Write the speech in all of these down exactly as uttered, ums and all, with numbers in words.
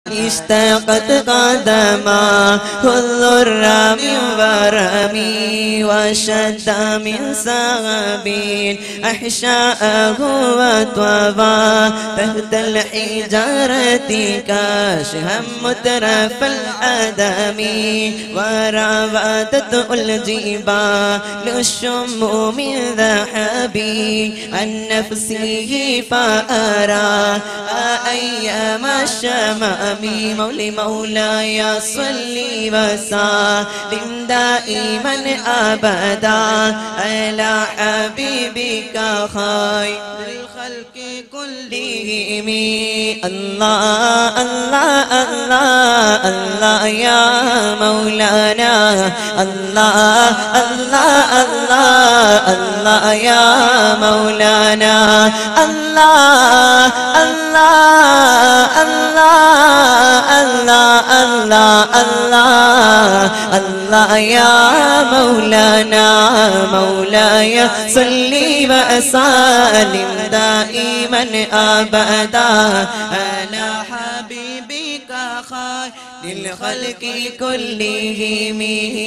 اشتاقت قدما كل من ورمي وشد من سغبين أحشاءه وطوى تحت الحجارة كاشها مترف الأدم وراودته الجبال الشم من ذهبي عن نفسه فأرى أيام الشمام مولي مولاي صلي وسلم دائما أبدا على حبيبك خير الخلق كلهم. الله الله الله الله يا مولانا الله الله الله الله يا مولانا الله الله الله الله الله الله الله يا مولانا مولاي صلي وسلم دائما أبدا على حبيبك خير للخلق كلهم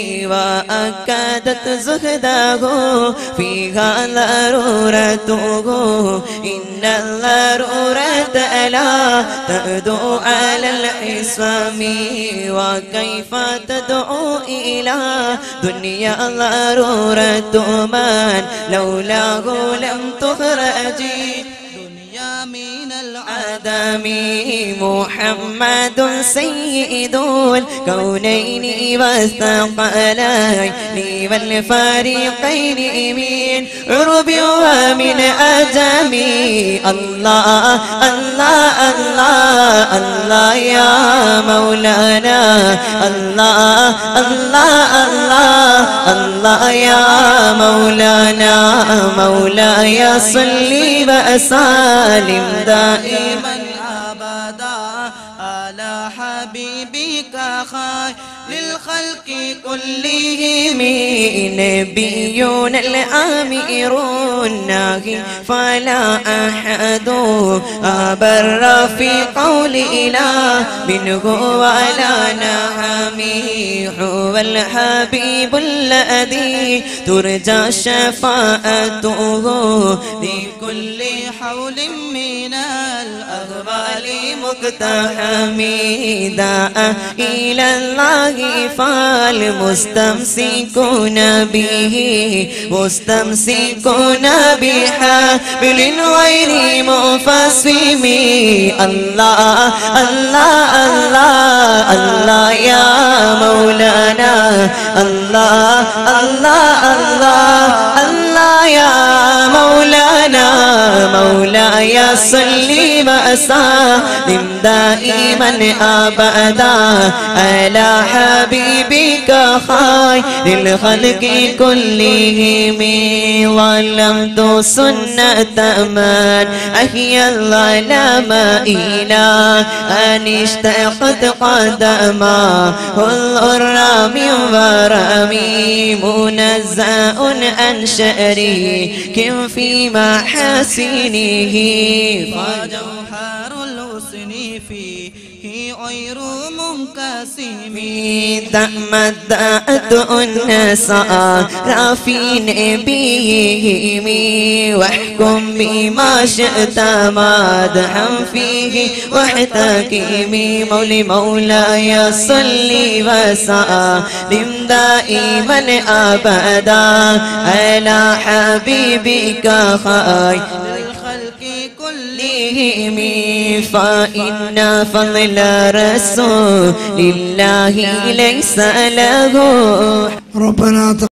وأكدت زهده فيها ضرورته إن الضرورة لا تدعو على الحسام وكيف تدعو إلى دنيا ضرورة من لولاه لم تخرجي من العدم. محمد سيد الكونين والثقلين والفريقين من عرب ومن أجم. الله الله الله الله يا مولانا الله الله الله الله يا مولانا مولاي صلي وسلم دائما أبدا على حبيبك خير للخلق كلهم. نبينا الأمير الناهي فلا أحد أبر في قول إله منه ولا نعمي. هو الحبيب الذي ترجى شفاعته لكل حول من الأغوال مقتحمي. داء إلى الله فالمستمسكون به مستمسكون بحبل غير منفصم. الله الله الله الله يا مولانا الله الله الله الله يا مولانا مولاي صلي وسلم دائما أبدا على حبيبك خير الخلق كلهم. ولمت سنة من أحيا الظلام إلى أن اشتقت قدما الغر من ورمي منزأ عن شريك في محاسنه فجوهر الحسن فيه غير منقسم. تمدأت النساء في نبيهم واحكم بما شئت مدحا فيه واحتكم. مولي مولاي صلي وسلم دائما أبدا على حبيبك خير الخلق كلهم. فإن فضل رسول الله ليس له ربنا